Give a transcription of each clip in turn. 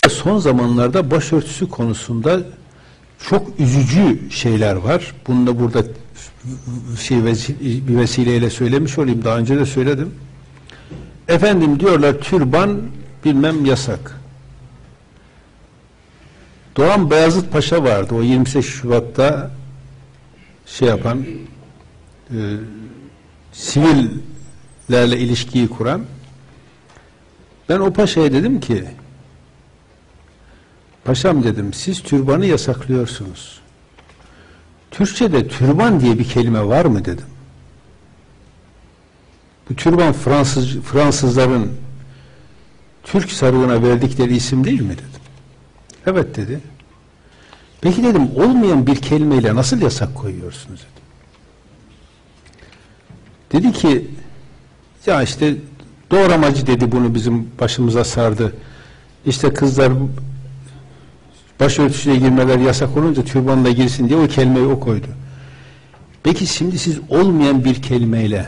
Son zamanlarda başörtüsü konusunda çok üzücü şeyler var. Bunu da burada bir vesileyle söylemiş olayım. Daha önce de söyledim. Efendim diyorlar türban bilmem yasak. Doğan Beyazıt Paşa vardı. O 28 Şubat'ta şey yapan sivillerle ilişkiyi kuran. Ben o paşaya dedim ki paşam dedim siz türbanı yasaklıyorsunuz. Türkçe'de türban diye bir kelime var mı dedim. Bu türban Fransızların Türk sarığına verdikleri isim değil mi dedim. Evet dedi. Peki dedim olmayan bir kelimeyle nasıl yasak koyuyorsunuz dedim. Dedi ki ya işte doğramacı dedi bunu bizim başımıza sardı. İşte kızlar başörtüsüne girmeler yasak olunca türbanla girsin diye o kelimeyi o koydu. Peki şimdi siz olmayan bir kelimeyle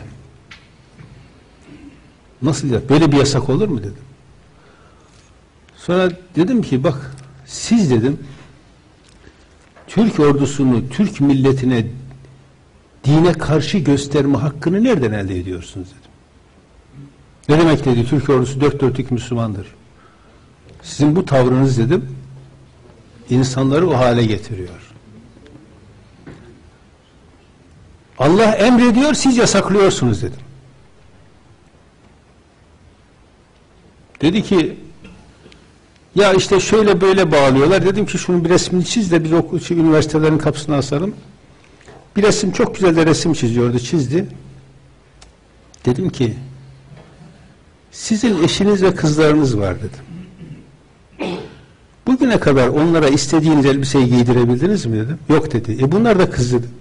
nasıl ya? Böyle bir yasak olur mu dedim. Sonra dedim ki bak siz dedim Türk ordusunu, Türk milletine dine karşı gösterme hakkını nereden elde ediyorsunuz dedim. Ne demek dedi? Türk ordusu dört dörtlük Müslümandır. Sizin bu tavrınız dedim insanları o hale getiriyor. Allah emrediyor, siz yasaklıyorsunuz dedim. Dedi ki ya işte şöyle böyle bağlıyorlar. Dedim ki şunun bir resmini çiz de biz üniversitelerin kapısına asalım. Bir resim, çok güzel de resim çiziyordu, çizdi. Dedim ki sizin eşiniz ve kızlarınız var dedim. Bugüne kadar onlara istediğiniz elbiseyi giydirebildiniz mi dedim. Yok dedi. Bunlar da kız dedi.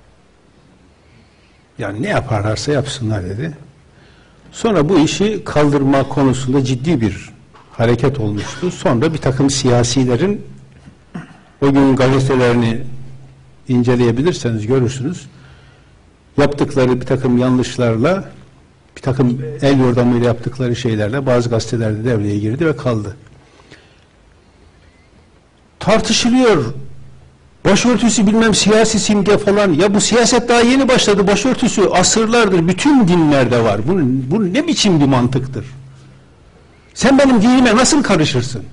Yani ne yaparlarsa yapsınlar dedi. Sonra bu işi kaldırma konusunda ciddi bir hareket olmuştu. Sonra bir takım siyasilerin o gün gazetelerini inceleyebilirseniz görürsünüz. Yaptıkları bir takım yanlışlarla, bir takım el yordamıyla yaptıkları şeylerle bazı gazetelerde devreye girdi ve kaldı. Tartışılıyor. Başörtüsü bilmem siyasi simge falan. Ya bu siyaset daha yeni başladı. Başörtüsü asırlardır bütün dinlerde var. Bu ne biçim bir mantıktır? Sen benim dinime nasıl karışırsın?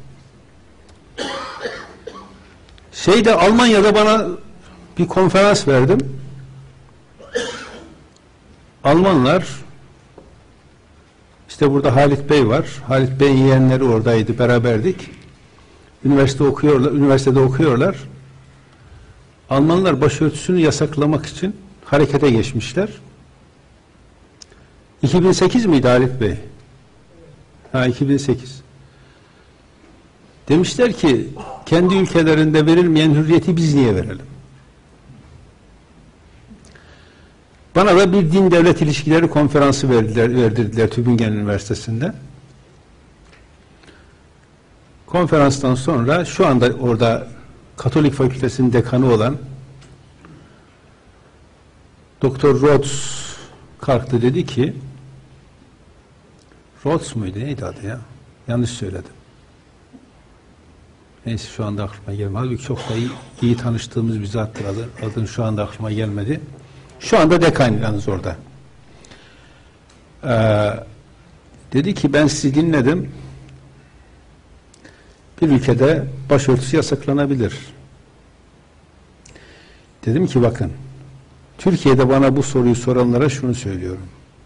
Almanya'da bana bir konferans verdim. Almanlar işte burada Halit Bey var. Halit Bey'in yeğenleri oradaydı. Beraberdik. Üniversitede okuyorlar. Almanlar başörtüsünü yasaklamak için harekete geçmişler. 2008 miydi Halit Bey? 2008. Demişler ki kendi ülkelerinde verilmeyen hürriyeti biz niye verelim? Bana da bir din devlet ilişkileri konferansı verdirdiler Tübingen Üniversitesi'nde. Konferanstan sonra şu anda orada Katolik Fakültesi'nin dekanı olan Doktor Rhodes kalktı dedi ki Rhodes muydu? Neydi adı ya? Yanlış söyledim. Neyse şu anda aklıma gelmedi. Halbuki çok da iyi tanıştığımız bir zattır adını şu anda aklıma gelmedi. Şu anda dekan yalnız orada. Dedi ki ben sizi dinledim. Bir ülkede başörtüsü yasaklanabilir. Dedim ki bakın Türkiye'de bana bu soruyu soranlara şunu söylüyorum.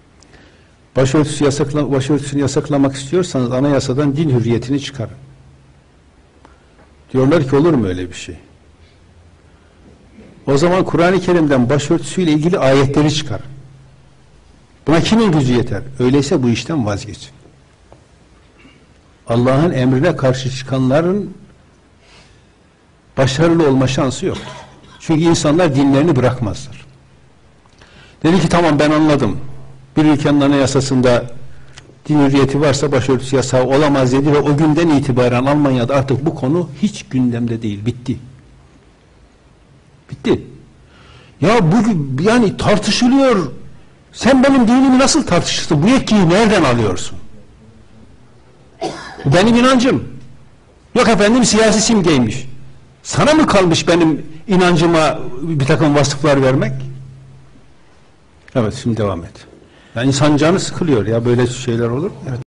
Başörtüsünü yasaklamak istiyorsanız anayasadan din hürriyetini çıkarın. Diyorlar ki olur mu öyle bir şey? O zaman Kur'an-ı Kerim'den başörtüsüyle ilgili ayetleri çıkarın. Buna kimin gücü yeter? Öyleyse bu işten vazgeçin. Allah'ın emrine karşı çıkanların başarılı olma şansı yoktur. Çünkü insanlar dinlerini bırakmazlar. Dedi ki tamam ben anladım. Bir ülkenin anayasasında din hürriyeti varsa başörtüsü yasağı olamaz dedi ve o günden itibaren Almanya'da artık bu konu hiç gündemde değil. Bitti. Bitti. Ya bugün yani tartışılıyor. Sen benim dinimi nasıl tartışırsın? Bu yetkiyi nereden alıyorsun? Benim inancım. Yok efendim siyasi simgeymiş. Sana mı kalmış benim inancıma bir takım vasıflar vermek? Evet, şimdi devam et. Yani insan canı sıkılıyor ya, böyle şeyler olur mu? Evet.